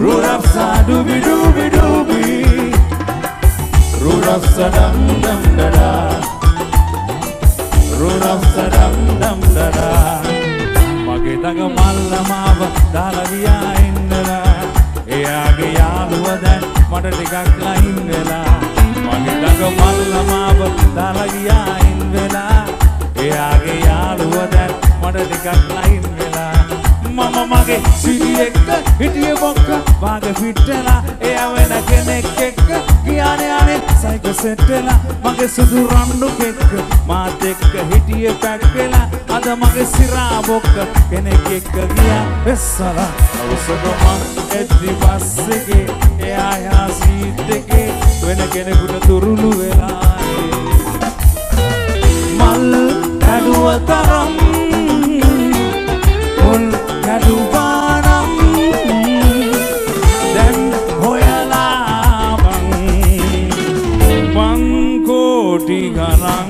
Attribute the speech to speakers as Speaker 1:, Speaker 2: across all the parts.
Speaker 1: Rurapsa dooby dooby dooby. Rurapsa dum dum da da. Rurapsa dum dum da da. Mage daga malla maava dala giya innala. Eyage yaluwa dan mata ටිකක් line වෙලා. Mage daga malla maava dala giya innala. Eyage yaluwa dan mata ටිකක් line වෙලා. Mama mage siri ekka hitiye bokka waage fittela eya wena kenek ekka giyane ane psycho settela mage sudu randu kekka maat ekka hitiye pakkela ada mage sira bokka kenek ekka giya essala awusogo man eddi bassege eya ya seat eke wena kenekuta turulu wela mal kaduwa taram mul kaduwanam dan hoyala bang koti garang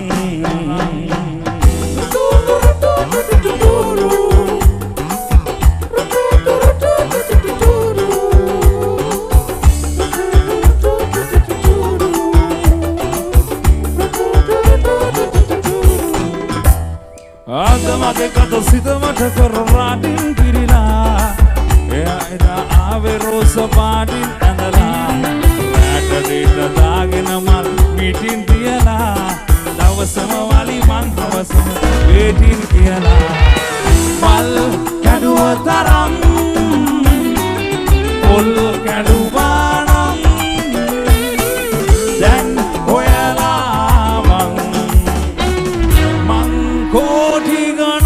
Speaker 1: Mage kato sita mata karatin kirila eya eda ave rosa patin andala rata dita dagena mal meeting diyala dawasama wali man hawasama waiting kiyala mal kaduwa taram pol kaduwanam dan hoyala man koti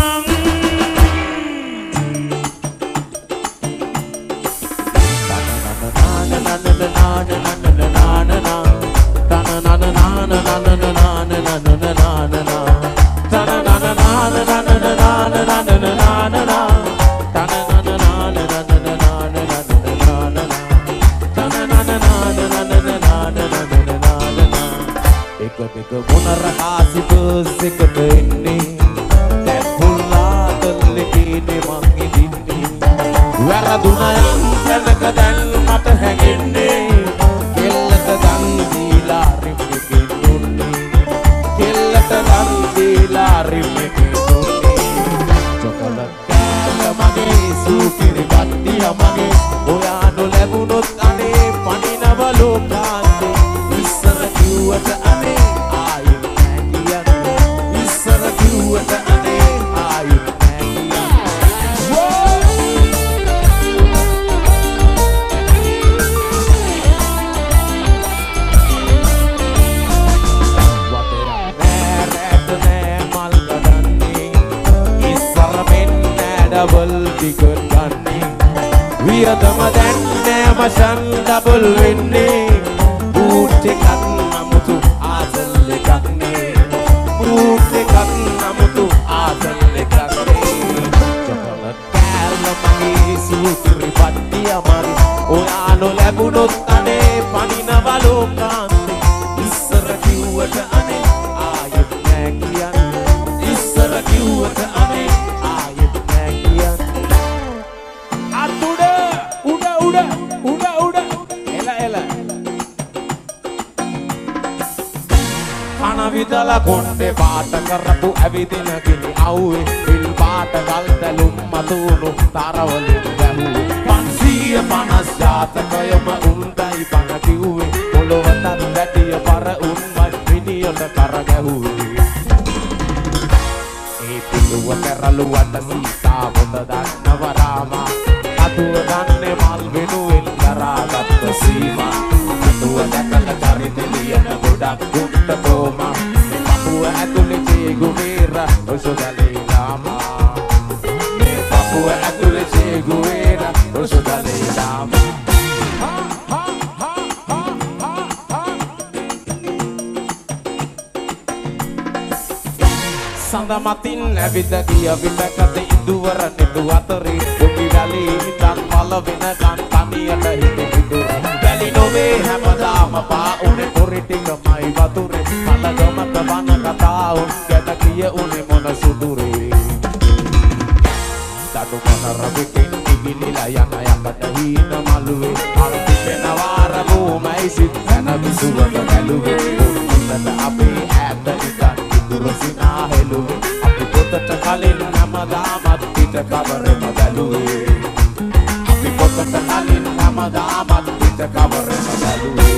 Speaker 2: Matin ඇවිද ගිය විටකද ඉදුවර නෙදු අතරේ දුකි වැලි හිතන් පල වෙනකන් තනියට හිත විදුර වැලි නොවේ හැමදාම පා උනේ පොරි ටිකමයි වතුරේ මලගමක වන කතා උන් ගැට කිය උනේ මොන සුදුරේ දඩු මොන රබිකින් ඉගිලිලා යන යකට ගීන මළුවේ අන්තිමෙනවාර බොමයි සිත් යන විසුවක ගැලුවේ උන්නත අපේ ඈත ඉඳන් ඉදුරු සිනා හෙළුවේ අපි පොතට කලින් හැමදාමත් පිට කවරෙම බැලුවේ අපි පොතට කලින් හැමදාමත් පිට කවරෙම බැලුවේ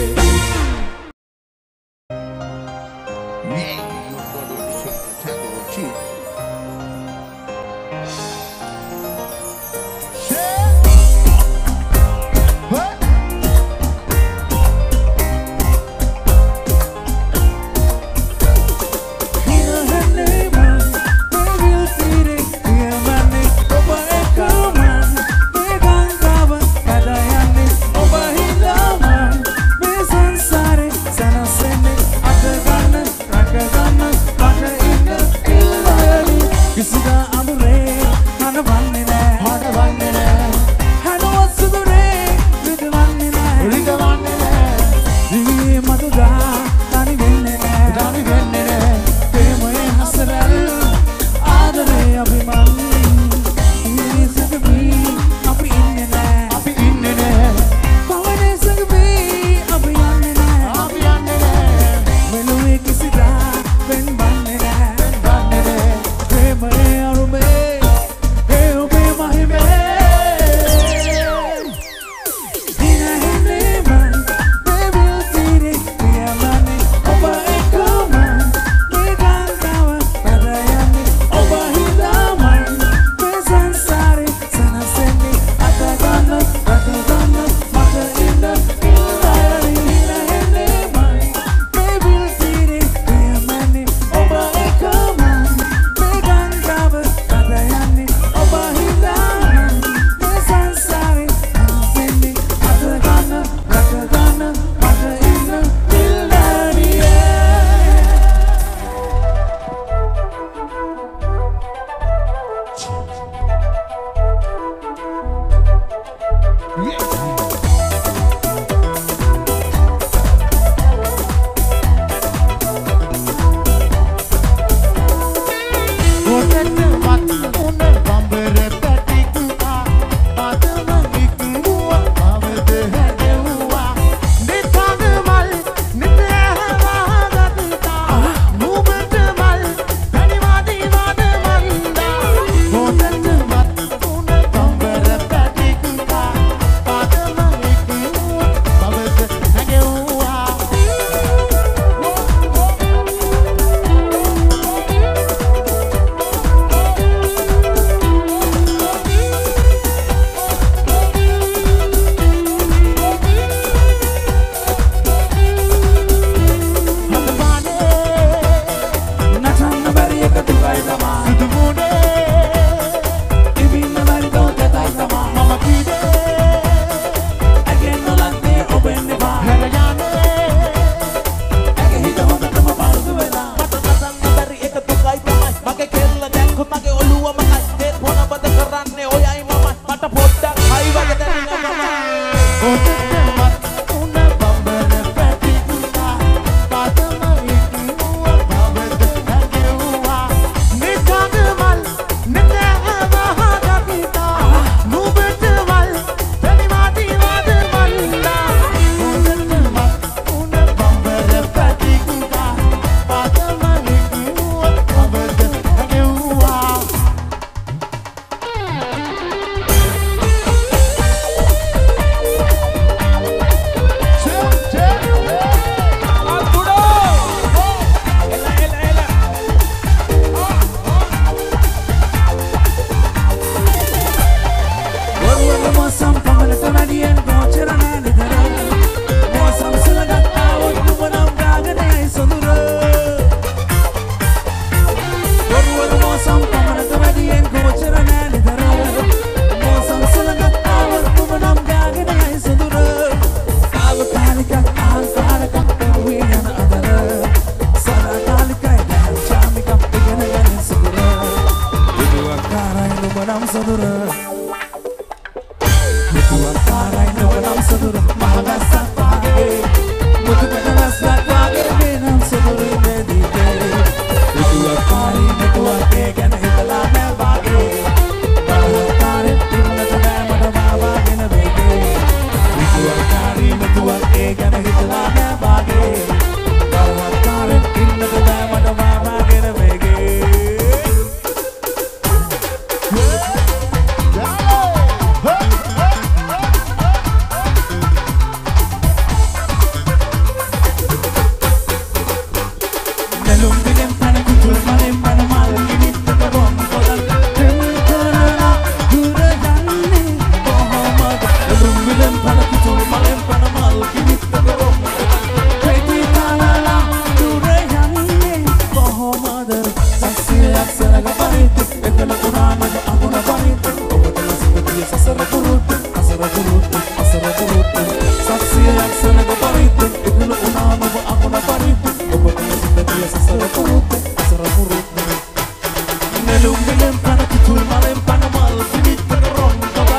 Speaker 1: Pitul malen panamal kinit karom Peti talala dure yanne Kohomada saksiyak saraga parit Ekala kunama akuna parit Obatala sipatiya sasara kurut Asara kurut Saksiyak saraga parit Ekala kunama akuna parit Obatala sipatiya sasara kurut Asara kurut Nelum gelem pana pitul malen panamal kinit karom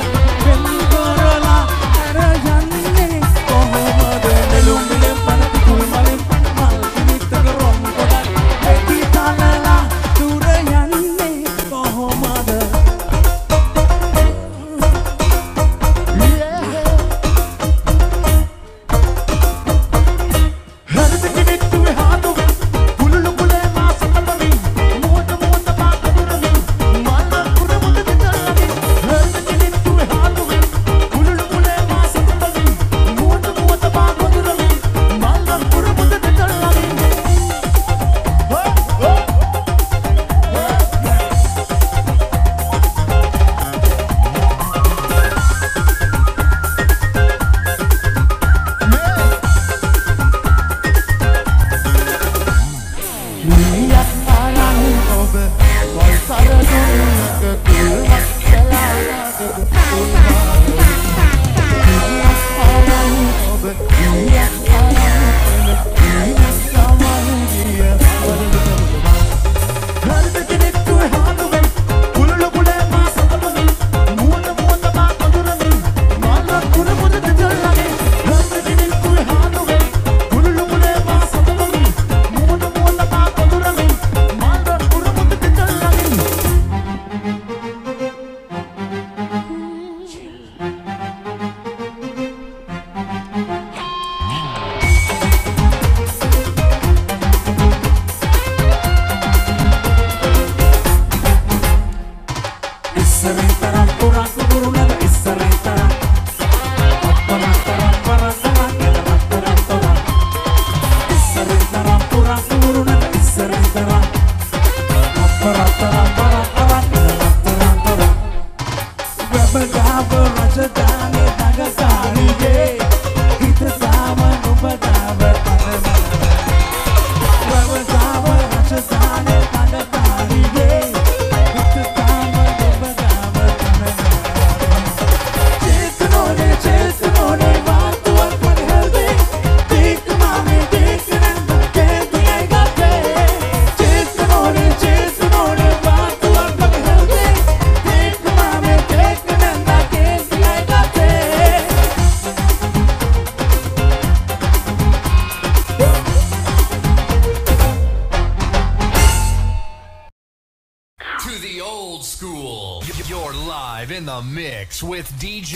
Speaker 3: With DJ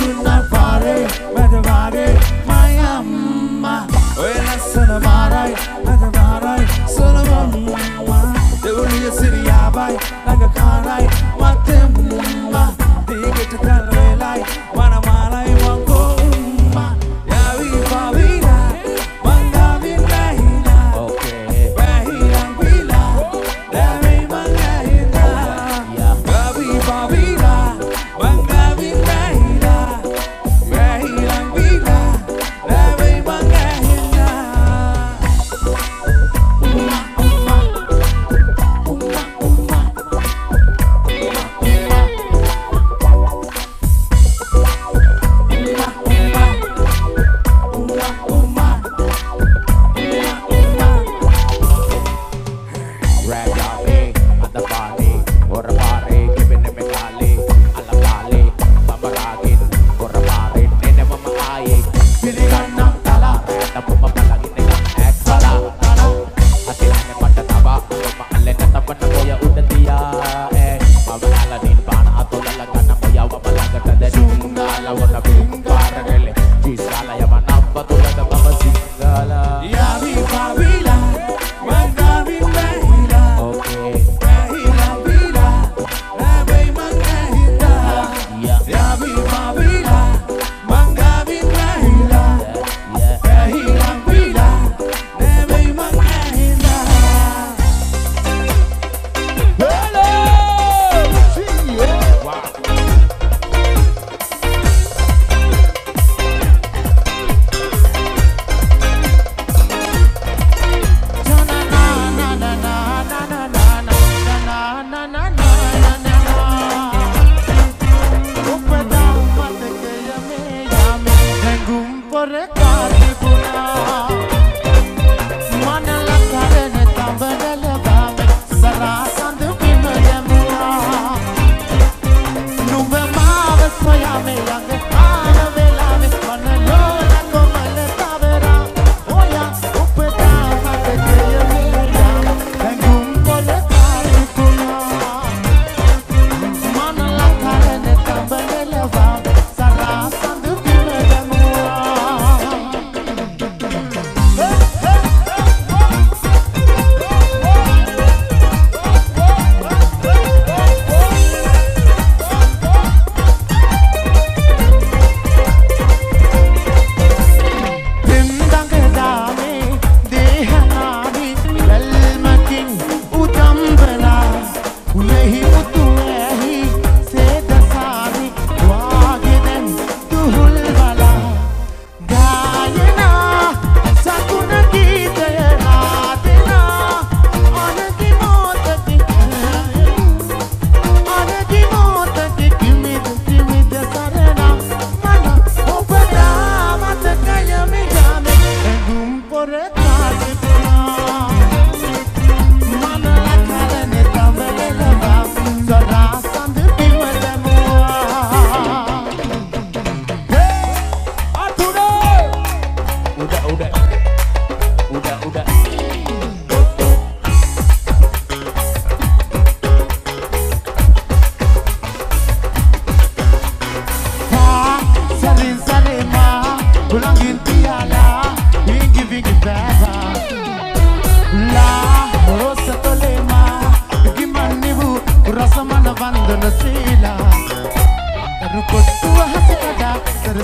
Speaker 1: When I send a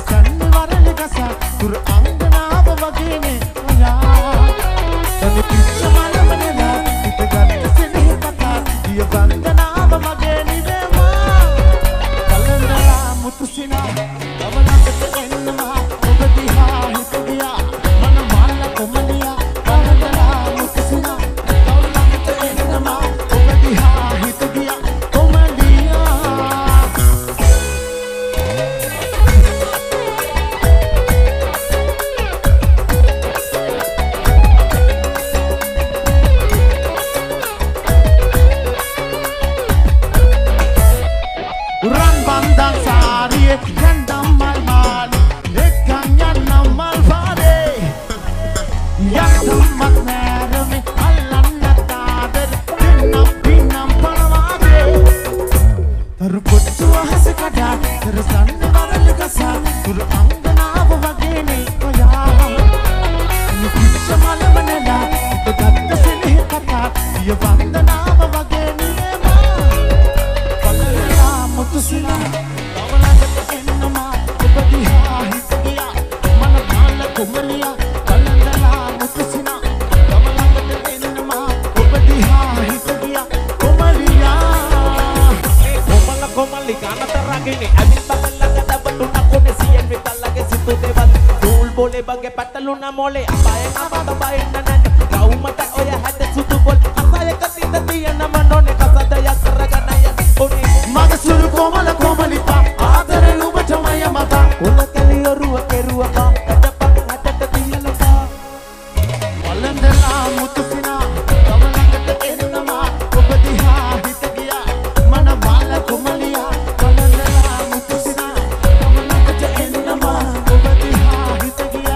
Speaker 4: සන්නේ වරල ගසා තුර අංගනාව වගේනේ ඔයා තනි පිච්ච මලමනෙලා හිතගත්ත සෙනෙහ කතා දිය වන්දනාව මගේ නිවෙමා කලන්දලා මුතුසිනා තව ළඟට එන්නවා ඔබ දිහා හිත ගියා මන මාල කොමලියා කලන්දලා මුතුසිනා තව ළඟට එන්නවා ඔබ දිහා හිත ගියා
Speaker 2: mole apae ngabata baina nani kaumata oya hade sutubol asaya katita tiana manone kasada ya saragana ya oni
Speaker 4: magasuru komala komalipa adare lubata maya mata
Speaker 2: ulla kaliyoruwa keruwa ka kadapa hadata tiana ka
Speaker 4: walendela mutusina kamalangata enama obadiha hitagiya mana mala komaliya walendela mutusina kamalangata enama obadiha hitagiya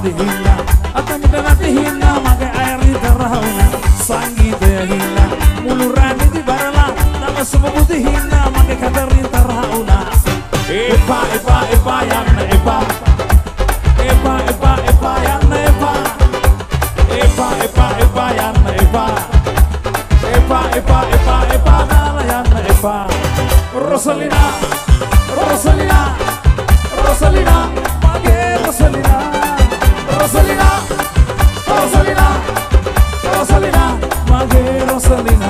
Speaker 1: හින්න අතමිට නැති හින්න මගේ අයරි තරහුණ සංගීතය හින්න මුළු රැඳි බරලා දවසම බුදි හින්න මගේ කතරි තරහුණ එපා එපා එපා යන්න එපා එපා එපා එපා යන්න එපා එපා එපා එපා යන්න එපා එපා එපා එපා එපා දාලා යන්න එපා Rosalina Rosalina Rosalina mage Rosalina Rosalina Rosalina Rosalina mage Rosalina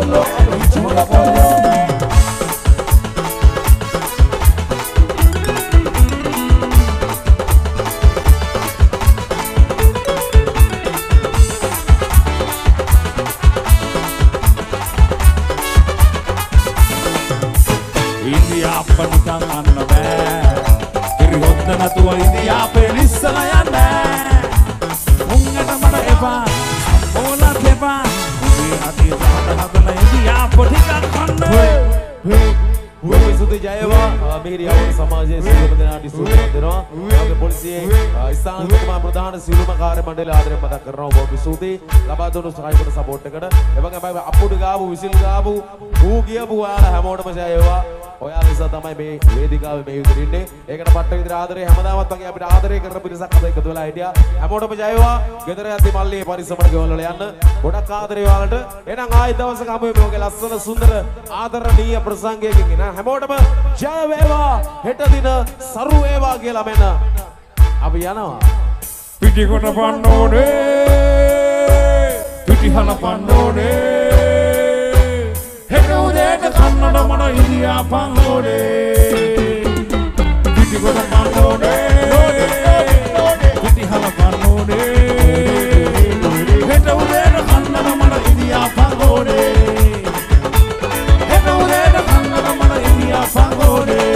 Speaker 1: pollo, chula pollo. Indiapa nikang anna bෑ kiri hොද්ද නැතුව ඉන්දියාපේ ඉස්සලා යන්න උංගට මට එපා ඕලත් එපා උඹේ අතේ හදලා ඉන්දියාප ටිකක් කන්න
Speaker 2: සුදු ජයවා මිහිරියාව සමාජයේ සියලුම දෙනාට සුවපත් දෙනවා. ඔබගේ පොලිසියේ ස්ථානික ප්‍රධාන සියලුම කාර්ය මණ්ඩලය ආදරයෙන් මතක් කරනවා. ඔබ ස්තුතියි ලබා දුන්නු සහායකට සපෝට් එකට. එවගේ අපුඩු ගාපු විසිල් ගාපු ඌ කියපු ඔයාලා හැමෝටම ජයවා. ඔයාලා නිසා තමයි මේ වේදිකාවේ මේ විදිහට ඉන්නේ. ඒකට පට්ට විතර ආදරේ හැමදාමත් වගේ අපිට ආදරේ කරන පිරිසක් අද එකතු වෙලා හිටියා. හැමෝටම ජයවා. ගෙදර යද්දි මල්ලියේ පරිස්සමට ගෙවල් වල යන්න. ගොඩක් ආදරේ ඔයාලට. එහෙනම් ආයෙ දවසක හමු වෙමු. ඔගේ ලස්සන සුන්දර ආදරණීය ප්‍රසංගයකින් එන හැමෝටම ජය වේවා. හෙට දින සරු වේවා කියලා මෙන්න අපි යනවා.
Speaker 1: පිටිකොට පන්නෝනේ පිටිහල පන්නෝනේ හෙට උදේට කන්නඩ මන ඉන්දියා පන්නෝනේ පිටිකොට පන්නෝනේ පිටිහල පන්නෝනේ හෙට උදේට කන්නඩ මන ඉන්දියා පන්නෝනේ හෙට උදේට කන්නඩ මන ඉන්දියා පන්නෝනේ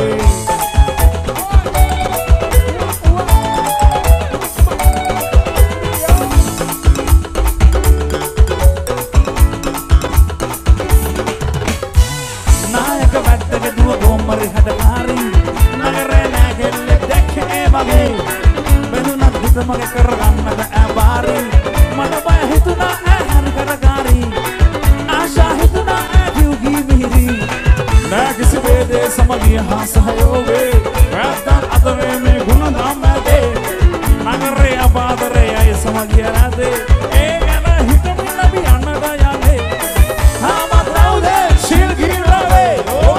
Speaker 1: මගේ කරගන්නට ඇබාරි මට බය හිතුණා ඇහැරි කරගාරි ආශා හිතුණා ඇකිව්ගී මිහිරි නෑ කිසි වේදේ සමගිය හා සහයෝගේ වැද්දන් අතරේ මේ ගුණ නම් ඇතේ නගරේ අපාදරේ අය සමගිය නැතේ ඒ ගැන හිතමින් අපි යන්නට යන්නේ තාමත් රවුදේ ශීල් ගිරවේ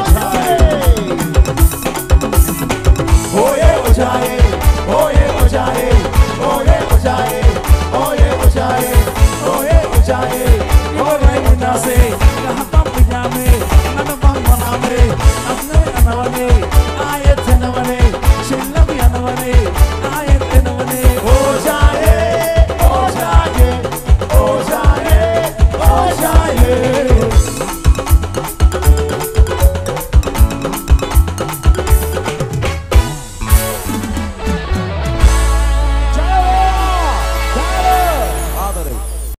Speaker 1: ඕයේ ඔජායේ ඕයේ ඔජායේ oye ojaye, oye ojaye, oye ojaye, oye ojaye,